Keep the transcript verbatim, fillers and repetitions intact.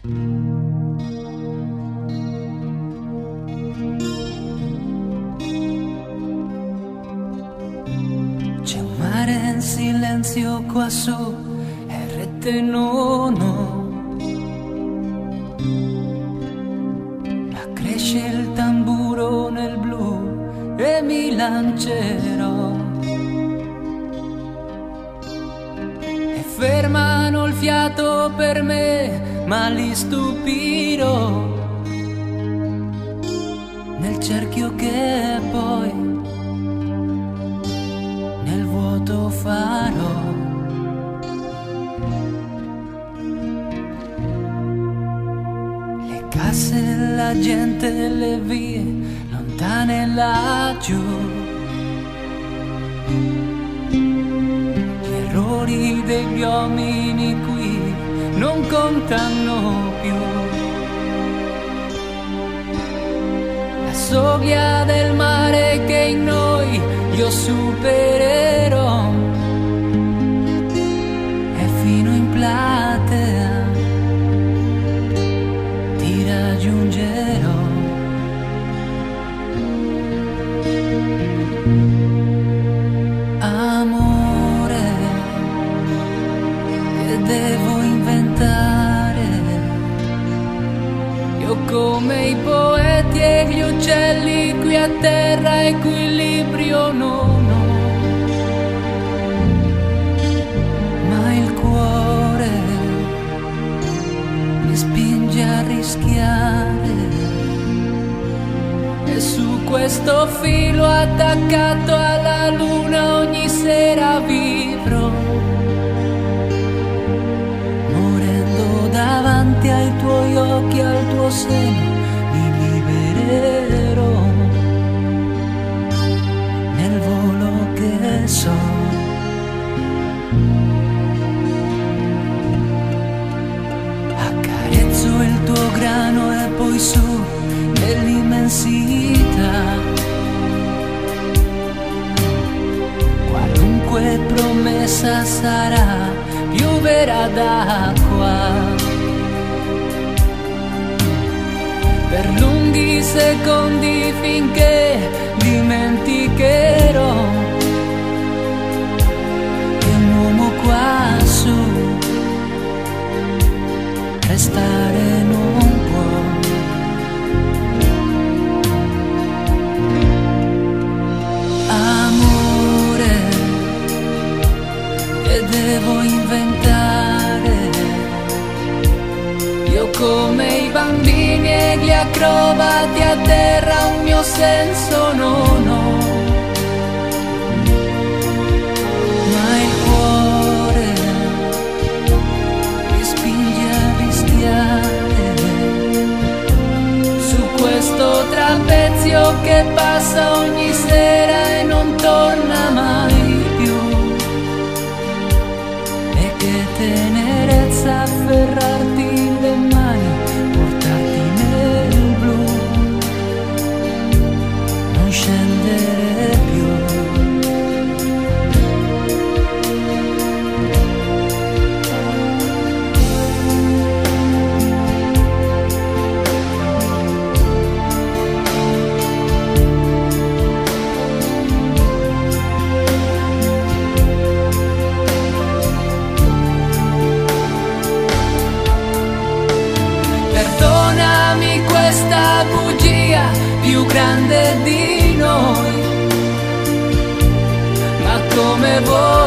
C'è un mare in silenzio qua su R T nove, ma cresce il tamburo nel blu e mi lancerò. E fermano il fiato per me, ma li stupirò nel cerchio che poi nel vuoto farò. Le casse, la gente, le vie lontane laggiù, gli errori degli uomini qui non contano più. La soglia del mare che in noi io supererò, e fino in platea ti raggiungerò. Amore che devo inventare, io come i poeti e gli uccelli qui a terra equilibrio non ho, ma il cuore mi spinge a rischiare, e su questo filo attaccato alla luna ogni sera vivrò, morendo davanti ai tuoi occhi, al tuo seno mi libererò nel volo che so. Accarezzo il tuo grano e poi su nell'immensità, qualunque promessa sarà, pioverà d'acqua. Per lunghi secondi finché dimenticherò che un uomo qua su restare non può. Amore che devo inventare, io come i bambini e gli acrobati a terra un mio senso non ho, ma il cuore mi spinge a rischiare su questo trapezio che passa ogni sera e non torna mai più. E che tenerezza afferrarti le mani, portarti nel blu, non scendere più. Perdonami questa bugia più grande di noi, ma come vuoi